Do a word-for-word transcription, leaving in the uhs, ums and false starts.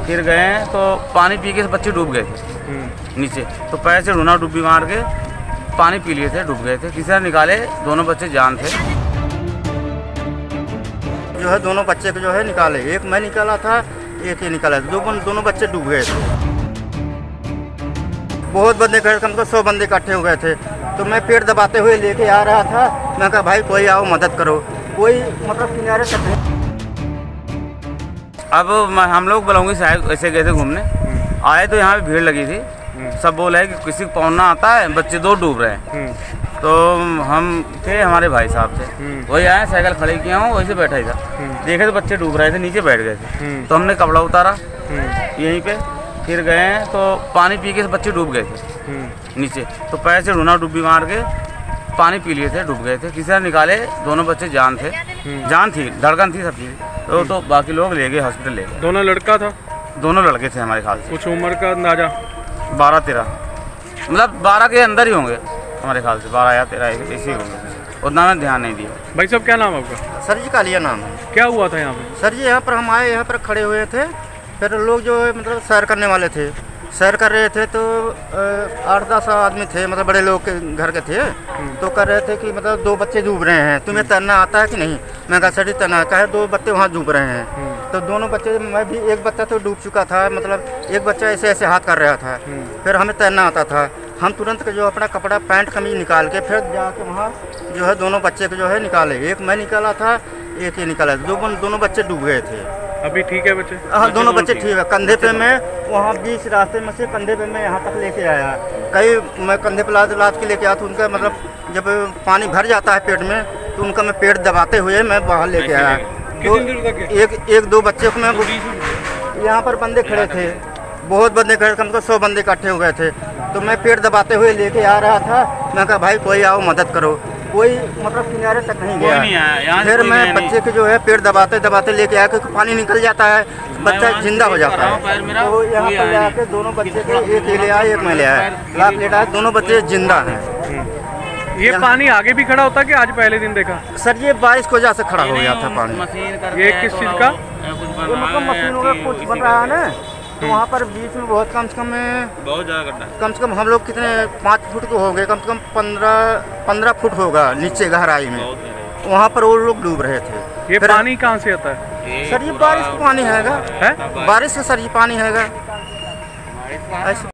फिर गए तो पानी पी के बच्चे डूब गए थे नीचे, तो पैर से ढूंढा डुब्बी मार के पानी पी लिए थे, डूब गए थे। किसी ने निकाले, दोनों बच्चे जान थे। जो है दोनों बच्चे को जो है निकाले, एक मैं निकाला था, एक ही निकाला था, दो दोनों बच्चे डूब गए थे। बहुत बंदे खड़े, कम से कम सौ बंदे इकट्ठे हो गए थे। तो मैं पेड़ दबाते हुए लेके आ रहा था। मैं कहा भाई कोई आओ मदद करो, कोई मतलब किनारे तक नहीं। अब हम लोग बलौंगी साहब ऐसे गए थे घूमने, आए तो यहाँ पे भीड़ लगी थी। सब बोला है कि किसी को पौना आता है, बच्चे दो डूब रहे हैं। तो हम थे, हमारे भाई साहब थे, वही आए, साइकिल खड़ी किया हूँ, वहीं से बैठा ही था। देखे तो बच्चे डूब रहे थे, नीचे बैठ गए थे। तो हमने कपड़ा उतारा यहीं पे, फिर गए तो पानी पी के बच्चे डूब गए थे नीचे, तो पैर से ढूंढा डुब्बी मार के पानी पी लिए थे, डूब गए थे। किसी ने निकाले, दोनों बच्चे जान थे, जान थी, धड़कन थी, सब चीज़। तो तो बाकी लोग ले गए हॉस्पिटल ले गए। दोनों लड़का था? दोनों लड़के थे हमारे ख्याल से। कुछ उम्र का अंदाजा? बारह तेरह, मतलब बारह के अंदर ही होंगे हमारे ख्याल से, बारह या तेरह ऐसे ही होंगे, उतना मैं ध्यान नहीं दिया। भाई साहब क्या नाम है आपका? सर जी कालिया नाम है। क्या हुआ था यहाँ पे? सर जी यहाँ पर हम आए, यहाँ पर खड़े हुए थे, फिर लोग जो है मतलब सैर करने वाले थे, सैर कर रहे थे। तो आठ दस आदमी थे, मतलब बड़े लोग के घर के थे। तो कर रहे थे कि मतलब दो बच्चे डूब रहे हैं, तुम्हें तैरना आता है कि नहीं? मैं कहा सर जी तैरना आता है। दो बच्चे वहाँ डूब रहे हैं। तो दोनों बच्चे, मैं भी, एक बच्चा तो डूब चुका था, मतलब एक बच्चा ऐसे ऐसे हाथ कर रहा था। फिर हमें तैरना आता था। हम तुरंत जो अपना कपड़ा पैंट कमीज निकाल के फिर जाके वहाँ जो है दोनों बच्चे को जो है निकाले। एक मैं निकाला था, एक ही निकाला था, दो दोनों बच्चे डूब गए थे। अभी ठीक है बच्चे? हाँ दोनों बच्चे ठीक है। कंधे पे मैं वहाँ बीच रास्ते में से कंधे पे मैं यहाँ तक लेके आया, कई मैं कंधे पे लाद लाद के लेके आया। तो उनका मतलब जब पानी भर जाता है पेट में, तो उनका मैं पेट दबाते हुए मैं बाहर लेके आया। तो एक एक दो बच्चे को मैं, यहाँ पर बंदे खड़े थे, बहुत बंदे खड़े, कम से कम सौ बंदे इकट्ठे हो गए थे। तो मैं पेट दबाते हुए लेके आ रहा था। मैं कहा भाई कोई आओ मदद करो, कोई मतलब किनारे तक नहीं गया। फिर मैं बच्चे के जो है पेड़ दबाते दबाते लेके आया, क्योंकि पानी निकल जाता है, बच्चा जिंदा हो जाता है। तो यहाँ पर जाके दोनों बच्चे को, एक ले आया, एक मैं ले आया, लाख लेटा है, दोनों बच्चे जिंदा हैं। ये पानी आगे भी खड़ा होता कि आज पहले दिन देखा? सर ये बारिश की वजह से खड़ा हो गया था पानी। ये किस चीज़ का? मतलब मशीनों का कुछ बन रहा है ना, तो वहाँ पर बीच में बहुत कम से कम बहुत ज़्यादा गड्ढा, कम से कम हम लोग कितने पाँच फुट के हो गए, कम से कम पंद्रह पंद्रह फुट होगा नीचे गहराई में। वहाँ पर वो लोग डूब रहे थे। ये पानी कहाँ से आता है? सर ये बारिश का पानी हैगा, है? बारिश का सर ये पानी हैगा ऐसे।